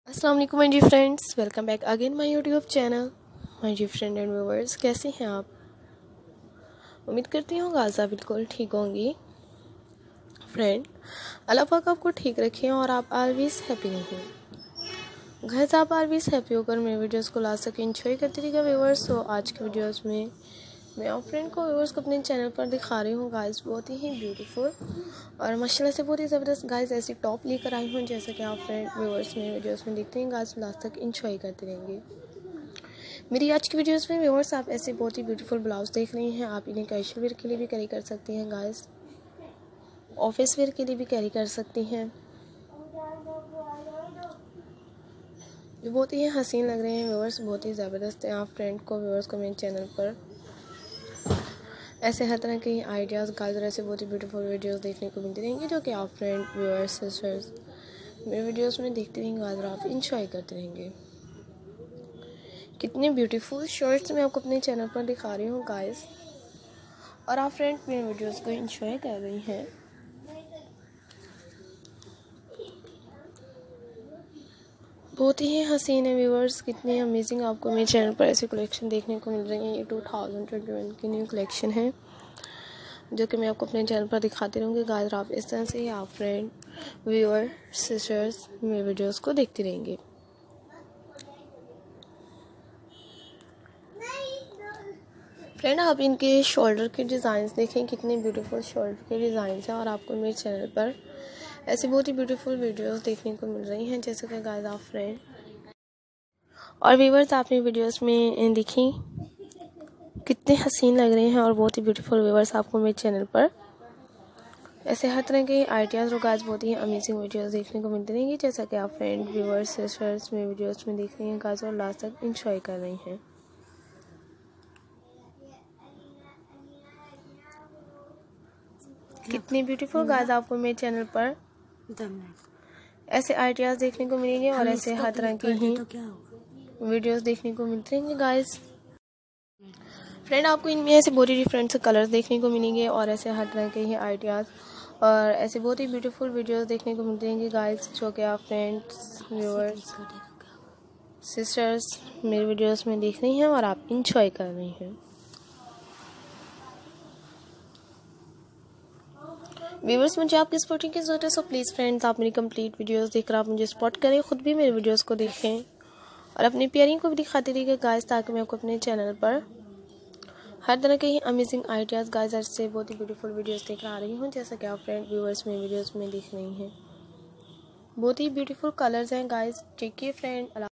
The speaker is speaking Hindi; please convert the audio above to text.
अस्सलाम वालेकुम my dear friends, welcome back again my YouTube channel. My dear friend and viewers, कैसे हैं आप? उम्मीद करती हूँ गाज़ा बिल्कुल ठीक होंगी। फ्रेंड, अल्लाह पाक आपको ठीक रखें और आप ऑलवेज हैप्पी रहें। घर से आप ऑलवेज हैप्पी होकर मेरे वीडियोस को ला सकें, एंजॉय करते रहिएगा व्यूअर्स। तो आज के वीडियोस में मैं आप फ्रेंड को व्यूअर्स को अपने चैनल पर दिखा रही हूँ गाइस, बहुत ही ब्यूटीफुल और माशाल्लाह से बहुत ही ज़बरदस्त गाइस ऐसी टॉप लेकर आई हूँ, जैसा कि आप फ्रेंड व्यूअर्स में वीडियोस में देखते हैं गाइस, लास्ट तक एंजॉय करते रहेंगे। मेरी आज की वीडियोस में व्यूअर्स आप ऐसे बहुत ही ब्यूटीफुल ब्लाउज देख रहे हैं। आप इन्हें कैजुअल वेयर के लिए भी कैरी कर सकती हैं गाइस, ऑफिस वेयर के लिए भी कैरी कर सकती हैं। ये बहुत ही हसीन लग रहे हैं व्यूअर्स, बहुत ही ज़बरदस्त है। आप फ्रेंड को व्यूअर्स को मेरे चैनल पर ऐसे हर तरह के आइडियाज़ गाइस और ऐसे बहुत ही ब्यूटीफुल वीडियोस देखने को मिलती रहेंगी, जो कि आप फ्रेंड व्यूअर्स सिस्टर्स मेरे वीडियोस में देखते रहेंगे गाइस और आप इंजॉय करते रहेंगे। कितने ब्यूटीफुल शर्ट्स मैं आपको अपने चैनल पर दिखा रही हूँ गाइस, और आप फ्रेंड मेरे वीडियोस को इंजॉय कर रही हैं। बहुत ही हसीन है व्यूअर्स, कितनी अमेजिंग आपको मेरे चैनल पर ऐसी कलेक्शन देखने को मिल रही है। ये 2021 की न्यू कलेक्शन है, जो कि मैं आपको अपने चैनल पर दिखाती रहूँगी गाइस। आप इस तरह से ही आप फ्रेंड व्यूअर सिस्टर्स मेरे वीडियोस को देखती रहेंगे। फ्रेंड, आप इनके शोल्डर के डिज़ाइंस देखें, कितने ब्यूटीफुल शोल्डर के डिज़ाइंस हैं, और आपको मेरे चैनल पर ऐसी बहुत ही ब्यूटीफुल वीडियोस देखने को मिल रही हैं, जैसे कि गाइस आप फ्रेंड और व्यूअर्स आपने वीडियोस में देखी कितने हसीन लग रहे हैं और बहुत ही ब्यूटीफुल व्यूअर्स आपको मेरे चैनल पर ऐसे हर तरह के आइडियाज़ और गाइस बहुत ही अमेजिंग वीडियोस देखने को मिलती रहेंगी, जैसा कि आप फ्रेंड व्यूअर्स सिस्टर्स मेरे वीडियोस में देख रही हैं गाइस और लास्ट तक इंजॉय कर रही हैं। कितनी ब्यूटीफुल गाइस आपको मेरे चैनल पर ऐसे आइडियाज़ देखने को मिलेंगे और ऐसे हर तरह की ही वीडियोस देखने को मिलते रहेंगे गाइस। फ्रेंड, आपको इनमें ऐसे बहुत ही डिफरेंट से कलर्स देखने को मिलेंगे और ऐसे हर तरह के ही आइडियाज़ और ऐसे बहुत ही ब्यूटीफुल वीडियोस देखने को मिलते रहेंगे गाइस, जो कि आप फ्रेंड्स व्यूअर्स सिस्टर्स मेरे वीडियोस में देख रही हैं और आप इंजॉय कर रही हैं। व्यूअर्स, मुझे आपकी सपोर्टिंग की ज़रूरत है, सो प्लीज़ फ्रेंड्स आप मेरी कंप्लीट वीडियोस देखकर आप मुझे सपोर्ट करें, खुद भी मेरे वीडियोस को देखें और अपनी प्यारियों को भी दिखाते रहिएगा गाइस, ताकि मैं आपको अपने चैनल पर हर तरह के ही अमेजिंग आइडियाज़ गाइस से बहुत ही ब्यूटीफुल वीडियोस देकर आ रही हूँ, जैसा कि आप फ्रेंड व्यूअर्स में वीडियोस में देख रही हैं। बहुत ही ब्यूटीफुल कलर्स हैं गाइस। Take care friend.